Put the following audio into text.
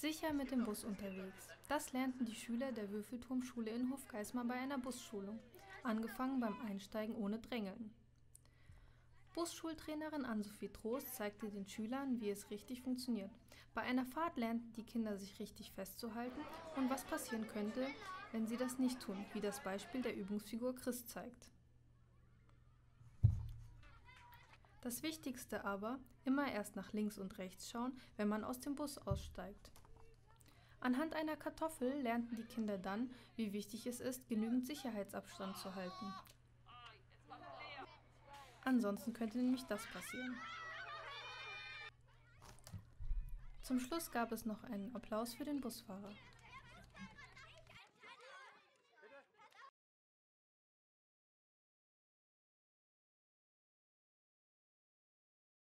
Sicher mit dem Bus unterwegs. Das lernten die Schüler der Würfelturmschule in Hofgeismar bei einer Busschulung, angefangen beim Einsteigen ohne Drängeln. Busschultrainerin Ann-Sophie Trost zeigte den Schülern, wie es richtig funktioniert. Bei einer Fahrt lernten die Kinder sich richtig festzuhalten und was passieren könnte, wenn sie das nicht tun, wie das Beispiel der Übungsfigur Chris zeigt. Das Wichtigste aber, immer erst nach links und rechts schauen, wenn man aus dem Bus aussteigt. Anhand einer Kartoffel lernten die Kinder dann, wie wichtig es ist, genügend Sicherheitsabstand zu halten. Ansonsten könnte nämlich das passieren. Zum Schluss gab es noch einen Applaus für den Busfahrer.